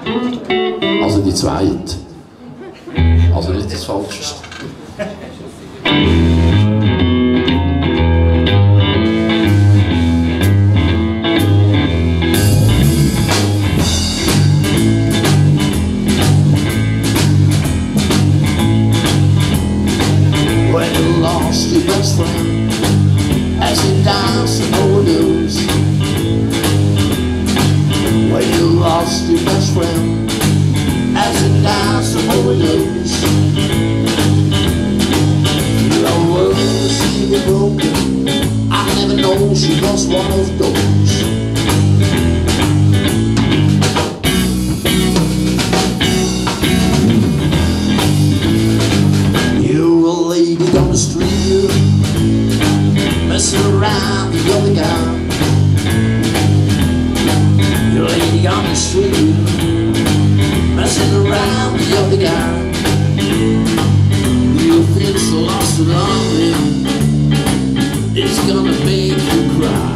Also die zweite. Also nicht das Falscheste. When you lost your best friend as you danced and overdosed. When you lost your best friend as you danced and overdosed. Your world seemed broken. I never know she was one of those. You were a lady on the street, messing around the other guy. You're a lady on the street, messing around the other guy. You feel so lost and lonely, it's gonna make you cry.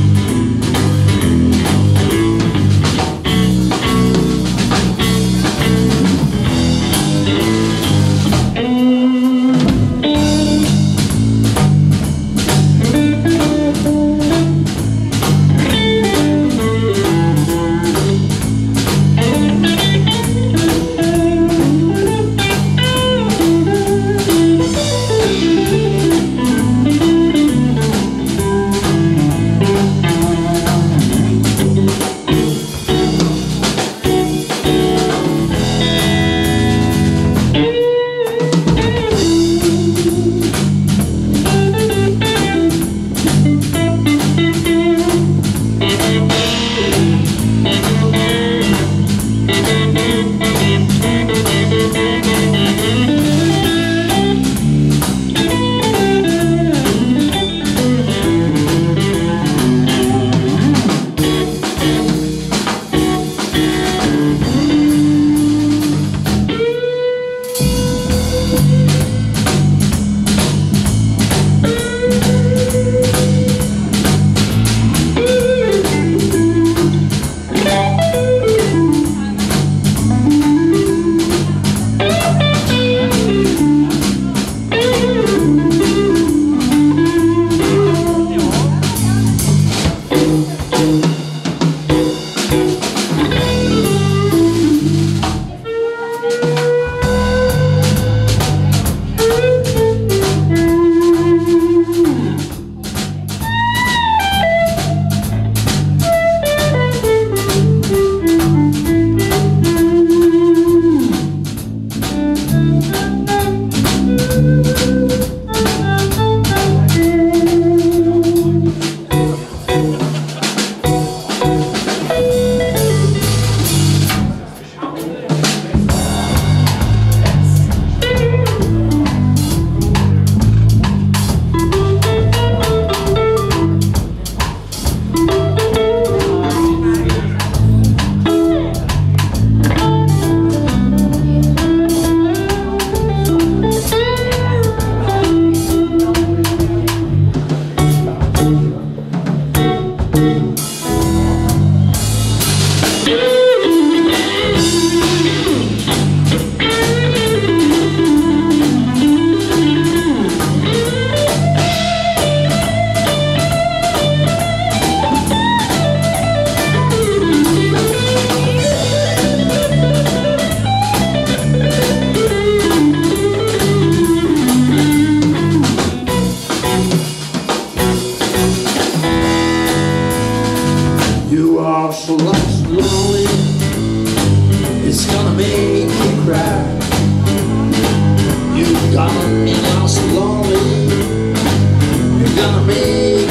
You are so lost and lonely, it's gonna make you cry. You're gonna be lost and lonely, you're gonna make